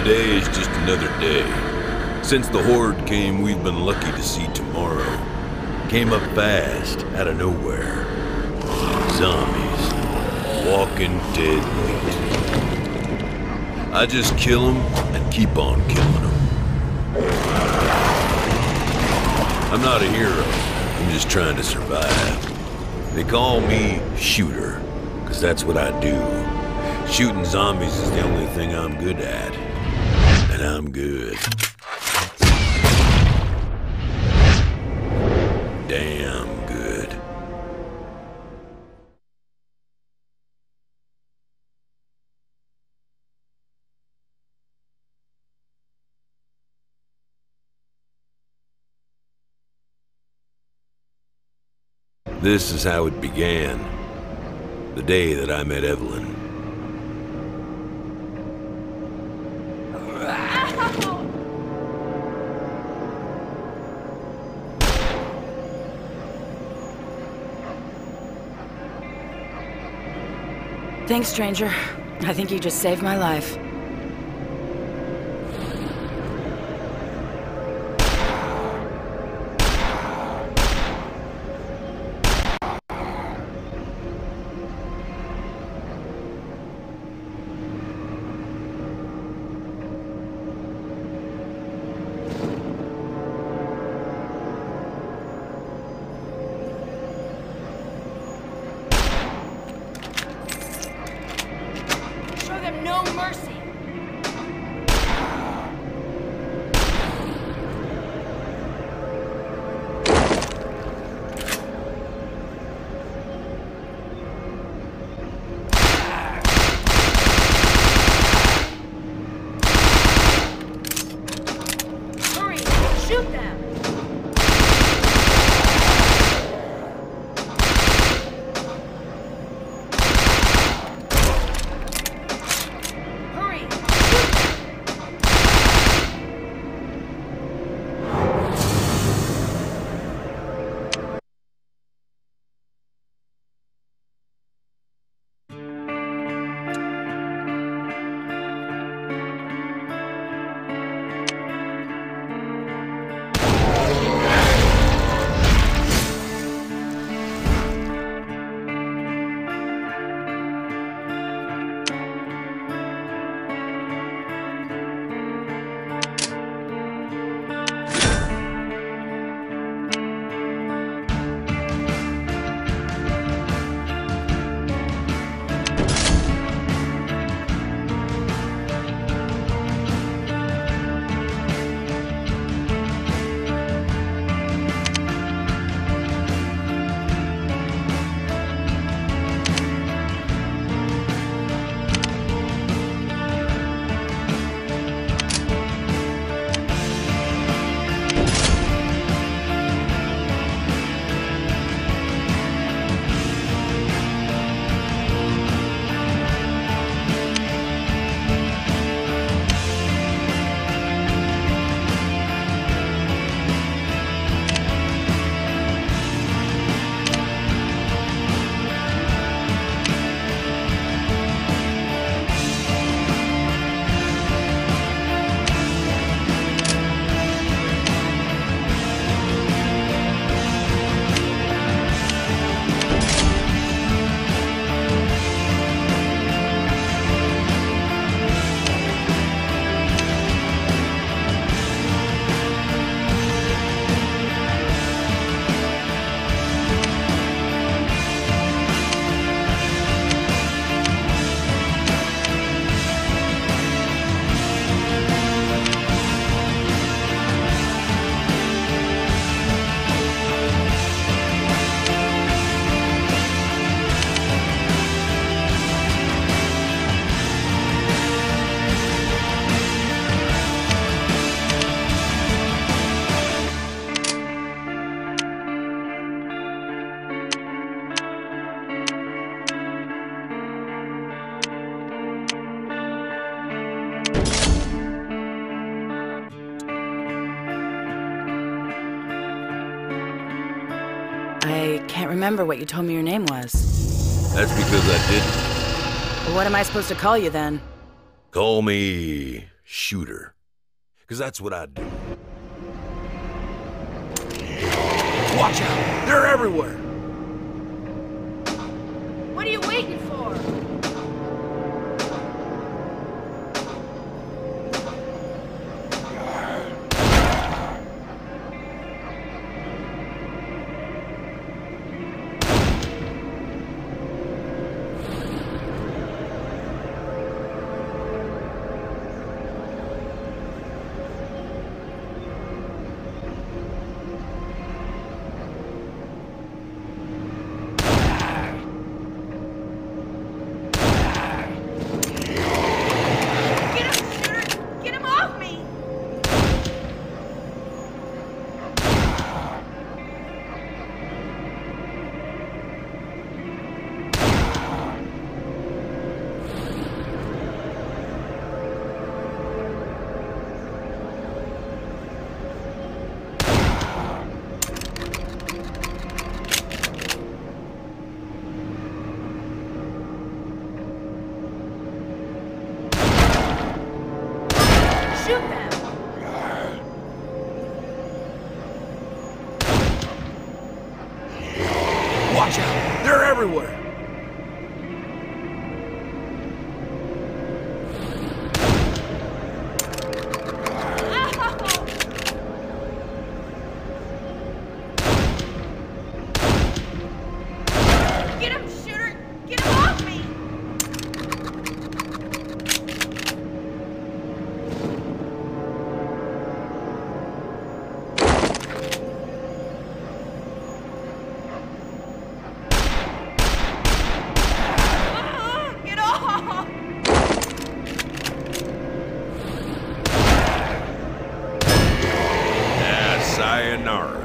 Today is just another day. Since the Horde came, we've been lucky to see tomorrow. Came up fast, out of nowhere. Zombies. Walking dead meat. I just kill them and keep on killing them. I'm not a hero. I'm just trying to survive. They call me Shooter, because that's what I do. Shooting zombies is the only thing I'm good at. And I'm good. Damn good. This is how it began. The day that I met Evelyn. Thanks, stranger. I think you just saved my life. I can't remember what you told me your name was. That's because I didn't. What am I supposed to call you then? Call me shoot her. 'Cause that's what I'd do. Watch out! They're everywhere! What are you waiting for? Shoot them! Watch out! They're everywhere! Get him, shooter! Get him off me! Get off! Sayonara.